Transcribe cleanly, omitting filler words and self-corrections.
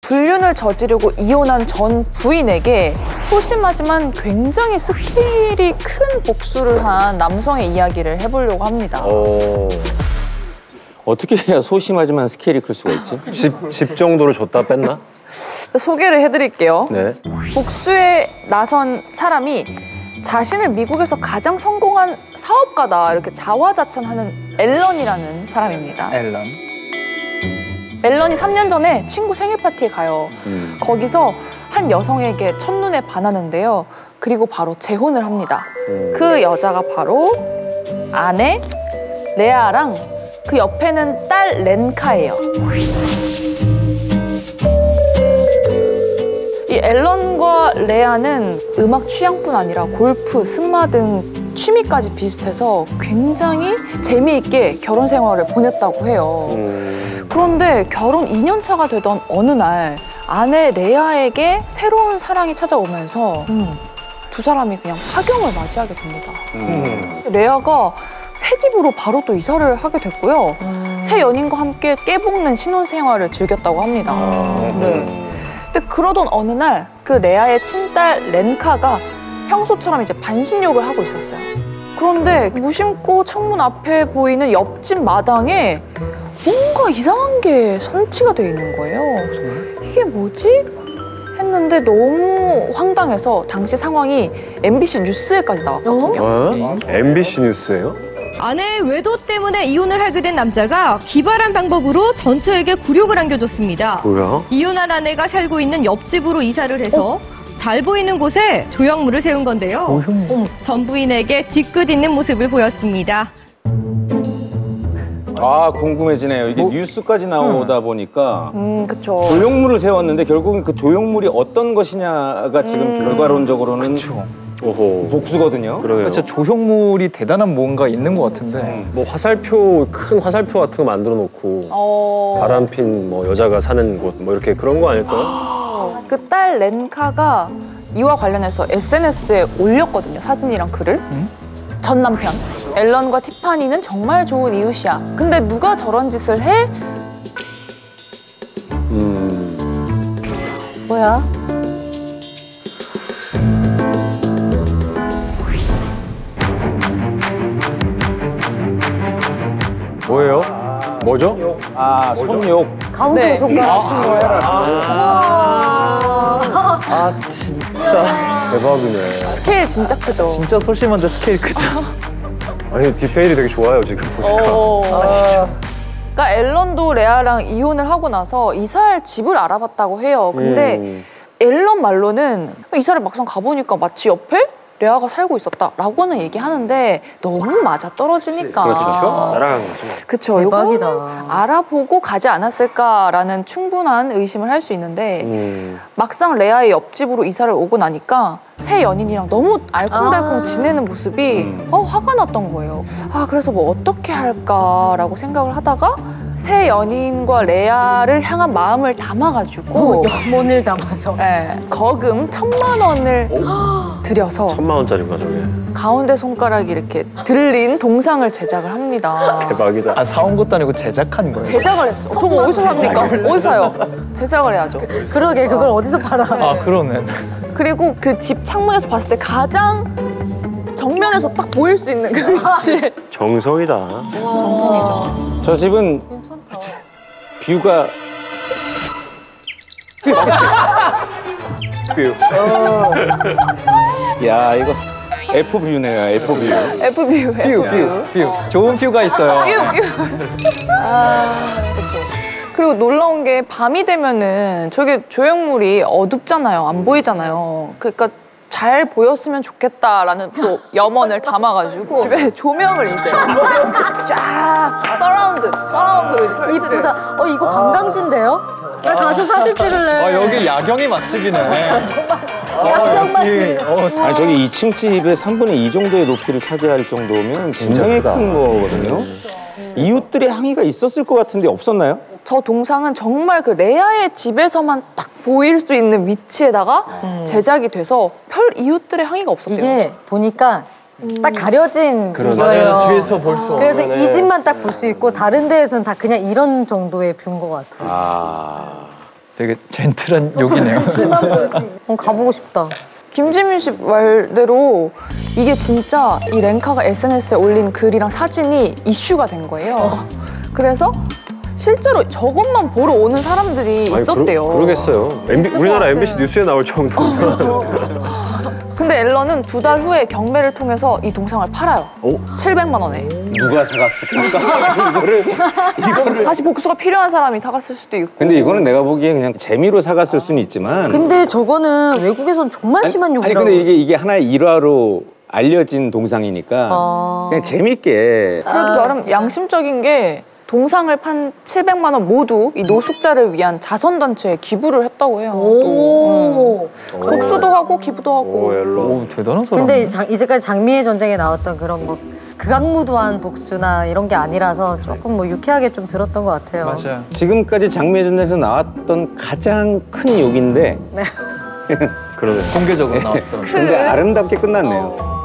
불륜을 저지르고 이혼한 전 부인에게 소심하지만 굉장히 스케일이 큰 복수를 한 남성의 이야기를 해보려고 합니다. 어떻게 해야 소심하지만 스케일이 클 수가 있지? 집 정도를 줬다 뺐나? 소개를 해드릴게요. 네. 복수에 나선 사람이 자신을 미국에서 가장 성공한 사업가다 이렇게 자화자찬하는 앨런이라는 사람입니다. 앨런이 3년 전에 친구 생일 파티에 가요. 거기서 한 여성에게 첫눈에 반하는데요. 그리고 바로 재혼을 합니다. 그 여자가 바로 아내 레아랑 그 옆에는 딸 렌카예요. 이 앨런과 레아는 음악 취향뿐 아니라 골프, 승마 등 취미까지 비슷해서 굉장히 재미있게 결혼 생활을 보냈다고 해요. 그런데 결혼 2년 차가 되던 어느 날 아내 레아에게 새로운 사랑이 찾아오면서 두 사람이 그냥 파경을 맞이하게 됩니다. 레아가 새 집으로 바로 또 이사를 하게 됐고요. 새 연인과 함께 깨볶는 신혼생활을 즐겼다고 합니다. 네. 근데 그러던 어느 날 그 레아의 친딸 렌카가 평소처럼 이제 반신욕을 하고 있었어요. 그런데 무심코 창문 앞에 보이는 옆집 마당에 뭔가 이상한 게 설치가 돼 있는 거예요. 그래서 이게 뭐지? 했는데 너무 황당해서 당시 상황이 MBC 뉴스에까지 나왔거든요. MBC 뉴스예요? 아내의 외도 때문에 이혼을 하게 된 남자가 기발한 방법으로 전처에게 굴욕을 안겨줬습니다. 뭐야? 이혼한 아내가 살고 있는 옆집으로 이사를 해서 잘 보이는 곳에 조형물을 세운 건데요. 전 부인에게 뒤끝 있는 모습을 보였습니다. 아, 궁금해지네요. 이게 뉴스까지 나오다 보니까 그쵸. 조형물을 세웠는데 결국은 그 조형물이 어떤 것이냐가 지금 결과론적으로는 오호. 복수거든요. 그러게요. 진짜 조형물이 대단한 뭔가 있는 것 같은데. 뭐 화살표, 큰 화살표 같은 거 만들어 놓고 바람핀 뭐 여자가 사는 곳 뭐 이렇게 그런 거 아닐까요? 그 딸 렌카가 이와 관련해서 SNS에 올렸거든요. 사진이랑 글을. 전 남편. 앨런과 티파니는 정말 좋은 이웃이야. 근데 누가 저런 짓을 해? 뭐야? 뭐예요? 뭐죠? 아, 손욕. 가운데 네. 손가락 같은 거예요. 아 진짜 대박이네. 스케일 진짜 크죠. 진짜 소심한데 스케일 크다. 아니 디테일이 되게 좋아요 지금 보니까. 그러니까 앨런도 레아랑 이혼을 하고 나서 이사할 집을 알아봤다고 해요. 근데 앨런 말로는 이사를 막상 가보니까 마치 옆에 레아가 살고 있었다라고는 얘기하는데 너무 맞아떨어지니까. 그렇죠. 나랑 그쵸. 대박이다. 알아보고 가지 않았을까라는 충분한 의심을 할 수 있는데 막상 레아의 옆집으로 이사를 오고 나니까 새 연인이랑 너무 알콩달콩 지내는 모습이 화가 났던 거예요. 아 그래서 뭐 어떻게 할까라고 생각을 하다가 새 연인과 레아를 향한 마음을 담아가지고 염원을 담아서 네, 거금 1,000만 원을 들여서 1,000만 원짜리구나 저게. 가운데 손가락이 이렇게 들린 동상을 제작을 합니다. 대박이다. 아 사온 것도 아니고 제작한 거예요. 제작을 했어. 저거 어디서 삽니까? 어디서 사요? 제작을 해야죠. 그러게 그걸 어디서 팔아? 아 그러네. 그리고 그 집 창문에서 봤을 때 가장 정면에서 딱 보일 수 있는 그 위치에 정성이다. 정성이죠. 저 집은 뷰가 뷰. 야 이거 F뷰네요. F뷰. F뷰예요. 뷰. 좋은 뷰가 있어요. 뷰. 아, 그렇죠. 그리고 놀라운 게 밤이 되면은 저게 조형물이 어둡잖아요. 안 보이잖아요. 그러니까 잘 보였으면 좋겠다라는 또 염원을 담아가지고 집에 조명을 이제 쫙 서라운드로 이제 설치를. 이쁘다. 이거 관광지인데요? 나 가서 사진 찍을래. 아 여기 야경이 맛집이네. 야경 맛집. 아니 저기 2층 집의 3분의 2 정도의 높이를 차지할 정도면 굉장히 큰 거거든요. 이웃들의 항의가 있었을 것 같은데 없었나요? 저 동상은 정말 그 레아의 집에서만 딱 보일 수 있는 위치에다가 제작이 돼서 별 이웃들의 항의가 없었대요. 이게 보니까 딱 가려진 이거예요. 뒤에서 볼 수. 그래서 이 집만 딱 볼 수 있고 다른 데에서는 다 그냥 이런 정도의 뷰인 것 같아요. 아 되게 젠틀한 욕이네요. 가보고 싶다. 김지민 씨 말대로 이게 진짜 이 랭카가 SNS에 올린 글이랑 사진이 이슈가 된 거예요. 그래서 실제로 저것만 보러 오는 사람들이 있었대요. 그러겠어요. 있을 것 우리나라 같아. MBC 뉴스에 나올 정도. 근데 앨런은 2달 후에 경매를 통해서 이 동상을 팔아요. 700만 원에. 누가 사갔을까? 이거를. 다시 복수가 필요한 사람이 사갔을 수도 있고. 근데 이거는 내가 보기에 그냥 재미로 사갔을 수는 있지만. 근데 저거는 외국에선 정말 심한 아니 욕이라고. 근데 이게 하나의 일화로 알려진 동상이니까 그냥 재밌게. 그래도 나름 양심적인 게 동상을 판 700만 원 모두 이 노숙자를 위한 자선단체에 기부를 했다고 해요. 또. 복수도 하고 기부도 하고. 오, 대단한 사람. 근데 이제까지 장미의 전쟁에 나왔던 그런 뭐 극악무도한 복수나 이런 게 아니라서 조금 뭐 유쾌하게 좀 들었던 것 같아요. 맞아요. 지금까지 장미의 전쟁에서 나왔던 가장 큰 욕인데 그러네. 공개적으로 나왔던. 근데 아름답게 끝났네요.